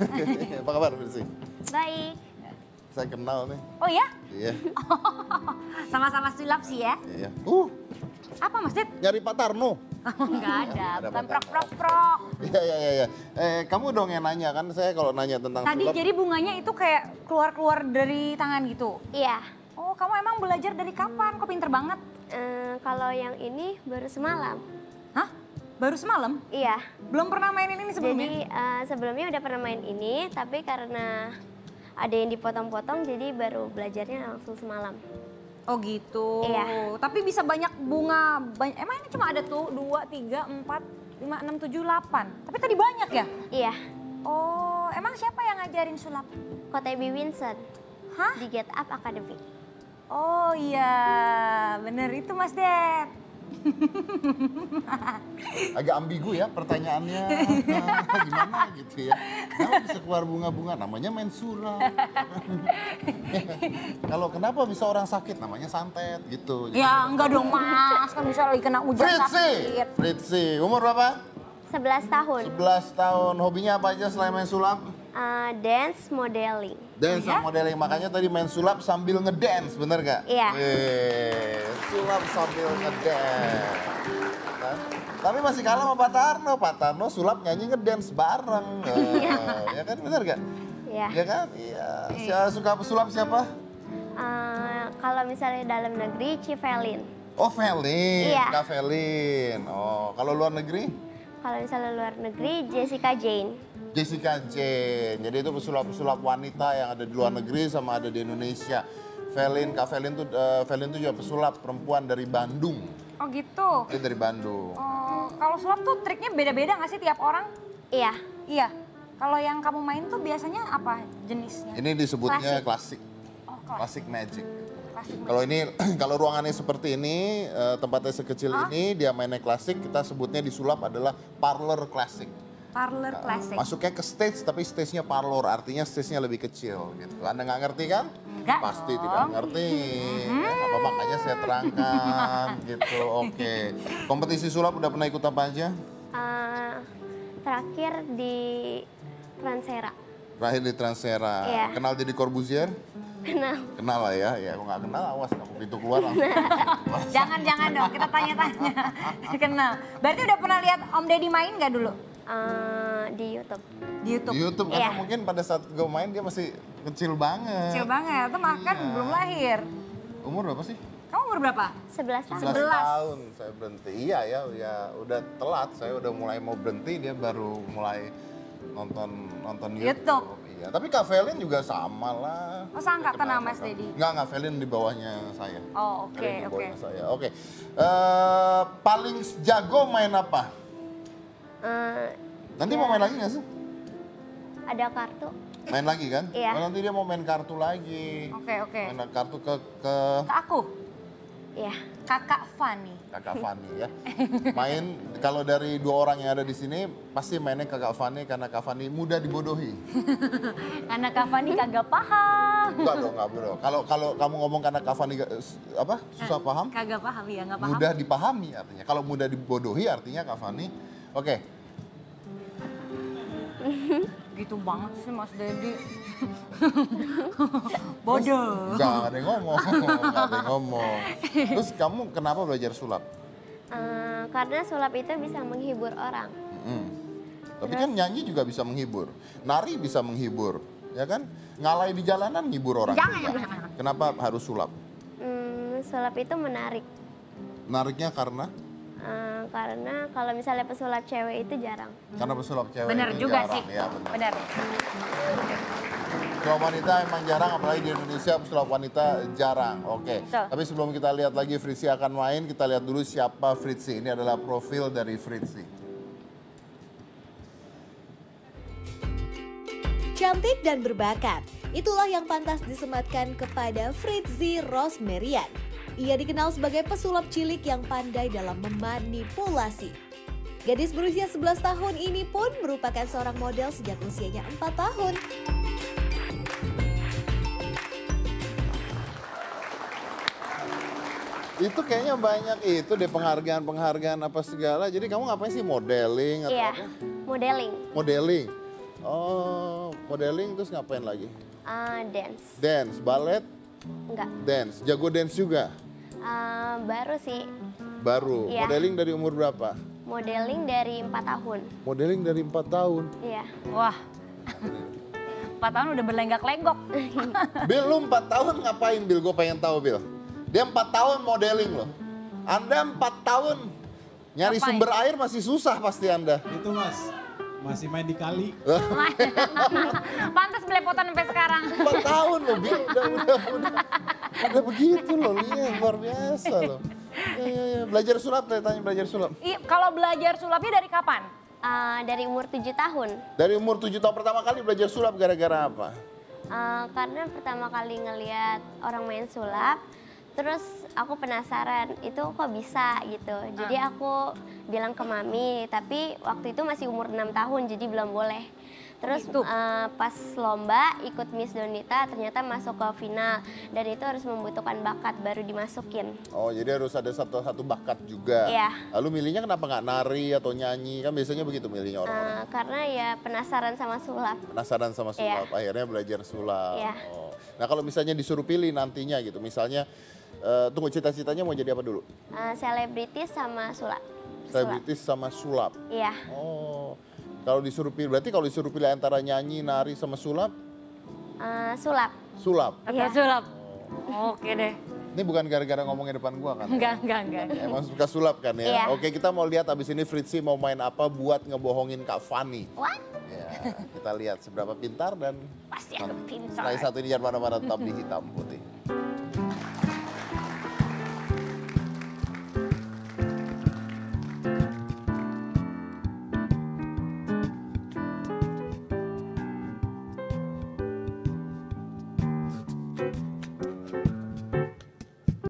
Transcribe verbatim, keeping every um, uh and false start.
Apa kabar, Fritzi? Baik. Saya kenal nih. Oh ya? Iya. Sama-sama sulap sih ya. Iya. Uh, Apa Mas Dit? nyari Pak Tarno. Enggak ada, Ada bukan Pak prok-prok-prok. Iya, iya, iya. iya. Eh, kamu dong yang nanya kan, saya kalau nanya tentang Tadi sulap. jadi bunganya itu kayak keluar-keluar dari tangan gitu? Iya. Oh, kamu emang belajar dari kapan? Kok pinter banget? Eh, kalau yang ini baru semalam. Hah? Baru semalam? Iya. Belum pernah mainin ini sebelumnya? Jadi eh, sebelumnya udah pernah main ini, tapi karena ada yang dipotong-potong, jadi baru belajarnya langsung semalam. Oh gitu. Iya. Tapi bisa banyak bunga, banyak, emang ini cuma ada tuh dua, tiga, empat, lima, enam, tujuh, delapan. Tapi tadi banyak ya? Iya. Oh, emang siapa yang ngajarin sulap? Kotebi Vincent Hah? di Get Up Academy. Oh iya, bener itu Mas Det. Agak ambigu ya pertanyaannya. Gimana gitu ya. Kenapa bisa keluar bunga-bunga? Namanya main sulap. Kalau kenapa bisa orang sakit? Namanya santet gitu. Ya enggak dong Mas, kan bisa lagi kena hujan Fritzi, sakit. Fritzi, umur berapa? sebelas tahun. sebelas tahun. Hobinya apa aja selain main sulap? Eh, dance modeling. Dance sama modeling, makanya tadi main sulap sambil ngedance, bener gak? Iya. Eh, sulap sambil ngedance. Nah, tapi masih kalah sama Pak Tarno. Pak Tarno sulap nyanyi ngedance bareng. Eh, ya kan, bener gak? Iya. Ya kan? Iya. Siapa suka pesulap siapa? Eh, kalau misalnya dalam negeri, Civelin. Oh, Velin. Iya. Kak Velin. Oh, kalau luar negeri? Kalau misalnya luar negeri, Jessica Jane. Jessica Jane. Jadi itu pesulap-pesulap wanita yang ada di luar negeri sama ada di Indonesia. Velin, Kak Velin tuh, uh, Velin tuh juga pesulap perempuan dari Bandung. Oh gitu. Dia dari Bandung. Oh, kalau sulap tuh triknya beda-beda nggak sih tiap orang? Iya. Iya. Kalau yang kamu main tuh biasanya apa jenisnya? Ini disebutnya klasik, Oh, kelas. klasik magic. Klasik. Kalau ini, kalau ruangannya seperti ini, uh, tempatnya sekecil ini, dia mainnya klasik, kita sebutnya di sulap adalah parlor klasik. Parlor klasik. Masuknya ke stage, tapi stage-nya parlor, artinya stage-nya lebih kecil gitu. Anda nggak ngerti kan? Enggak Pasti dong. tidak ngerti. Ya, apa makanya saya terangkan gitu. Oke. Kompetisi sulap udah pernah ikut apa aja? Eh, terakhir di Transera. Terakhir di Transera. Iya. Kenal Deddy Corbuzier? Kenal. Kenal lah ya. Ya, kalau nggak kenal awas kamu pintu keluar langsung. Jangan-jangan dong, kita tanya-tanya. Kenal. Berarti udah pernah lihat Om Deddy main nggak dulu? Eh, di YouTube. Di YouTube? Di YouTube karena Iya. mungkin pada saat gue main dia masih kecil banget. Kecil banget, tuh makan Iya. belum lahir. Umur berapa sih? Kamu umur berapa? sebelas tahun. sebelas Sebelas. tahun saya berhenti. Iya ya, ya udah telat. Saya udah mulai mau berhenti, dia baru mulai nonton nonton YouTube. YouTube. Iya, tapi Kak Velin juga sama lah. Oh, seangkatan Kenal sama Mas Kak- Deddy? Enggak, enggak, Velin di bawahnya saya. Oh, oke, Velin di oke. bawahnya saya. Oke. Eh, paling jago main apa? Eh, Nanti Ya. mau main lagi nggak sih? ada kartu. Main lagi kan? Iya. Oh, nanti dia mau main kartu lagi. Oke, oke. Main kartu ke ke Ke aku, Iya. Kakak Fani. Kakak Fani ya. Main kalau dari dua orang yang ada di sini pasti mainnya Kakak Fani karena Kak Fani mudah dibodohi. Karena Kak Fani kagak paham. Enggak dong, enggak bro. Kalau kalau kamu ngomong karena Kak Fani gak- apa? Susah paham? Kagak paham ya, nggak paham. Mudah dipahami artinya. Kalau mudah dibodohi artinya Kak Fani. Oke. Gitu banget sih Mas Deddy. Bodoh. Enggak ada yang ngomong, enggak ada yang ngomong. Terus kamu kenapa belajar sulap? Eh, karena sulap itu bisa menghibur orang. Mm-mm. Tapi kan nyanyi juga bisa menghibur. Nari bisa menghibur, ya kan? Ngalai di jalanan menghibur orang Jangan, juga. jangan, jangan. Kenapa harus sulap? Hmm, sulap itu menarik. Nariknya karena? Eh, karena kalau misalnya pesulap cewek itu jarang. Karena pesulap cewek Bener itu juga jarang. sih. Ya, benar. Benar. Pesulap wanita emang jarang, apalagi di Indonesia pesulap wanita jarang. Oke. Betul. Tapi sebelum kita lihat lagi Fritzi akan main, kita lihat dulu siapa Fritzi. Ini adalah profil dari Fritzi. Cantik dan berbakat, itulah yang pantas disematkan kepada Fritzi Rosmerian. Ia dikenal sebagai pesulap cilik yang pandai dalam memanipulasi. Gadis berusia sebelas tahun ini pun merupakan seorang model sejak usianya empat tahun. Itu kayaknya banyak itu deh penghargaan-penghargaan apa segala. Jadi kamu ngapain sih modeling atau Iya, apa? modeling. Modeling. Oh, modeling terus ngapain lagi? Uh, dance. Dance, ballet, Enggak. dance. Jago dance juga? Uh, baru sih. Baru. Iya. Modeling dari umur berapa? Modeling dari empat tahun. Modeling dari empat tahun. Iya. Wah, empat tahun udah berlenggak-lenggok. Bil, lu empat tahun ngapain, Bil? Gue pengen tahu, Bil. Dia empat tahun modeling loh. Anda empat tahun nyari Ngapain? sumber air masih susah pasti Anda. Itu Mas, masih main di kali. Pantas belepotan sampai sekarang. empat tahun loh, Bil. Udah, udah, udah. Udah begitu loh, lihat. Luar biasa loh. Ya, ya, ya. Belajar sulap, saya tanya belajar sulap. Iya, kalau belajar sulapnya dari kapan? Uh, dari umur tujuh tahun. Dari umur tujuh tahun pertama kali belajar sulap gara-gara apa? Uh, karena pertama kali ngeliat orang main sulap, terus aku penasaran itu kok bisa gitu. Jadi aku bilang ke mami, tapi waktu itu masih umur enam tahun jadi belum boleh. Terus Gitu. uh, pas lomba ikut Miss Donita ternyata masuk ke final dan itu harus membutuhkan bakat baru dimasukin. Oh, jadi harus ada satu satu bakat juga. Iya. Lalu milihnya kenapa nggak nari atau nyanyi? Kan biasanya begitu milihnya orang-orang. Uh, karena ya penasaran sama sulap. Penasaran sama sulap, Iya. akhirnya belajar sulap. Iya. Oh. Nah, kalau misalnya disuruh pilih nantinya gitu, misalnya eh, tunggu cita-citanya mau jadi apa dulu? Uh, selebritis sama sulap. Sulap. Selebritis sama sulap. Iya. Oh. Kalau disuruh pilih, berarti kalau disuruh pilih antara nyanyi, nari sama sulap, Uh, sulap. sulap. Iya. Tetap sulap. Oke deh. Ini bukan gara-gara ngomongin depan gua kan? Enggak, enggak, enggak. Emang suka sulap kan ya? Iya. Oke, kita mau lihat abis ini Fritzi mau main apa buat ngebohongin Kak Fani. Wah, Ya, kita lihat seberapa pintar dan Pasti aku pintar. setelah satu ini jangan mana-mana tetap di Hitam Putih.